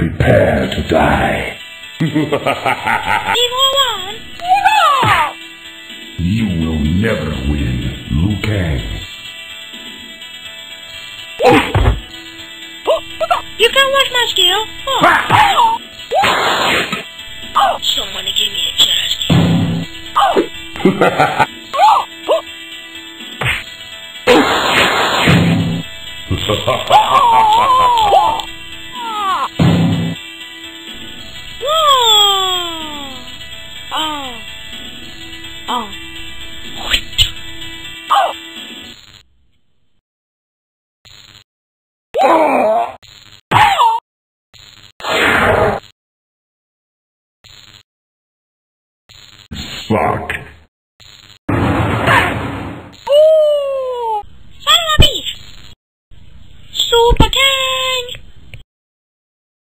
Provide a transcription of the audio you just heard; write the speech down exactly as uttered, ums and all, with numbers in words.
Prepare to die. Evil one! You will never win, Liu Kang. You can't watch my skill. Oh. Someone to give me a chance. Oh. Fuck.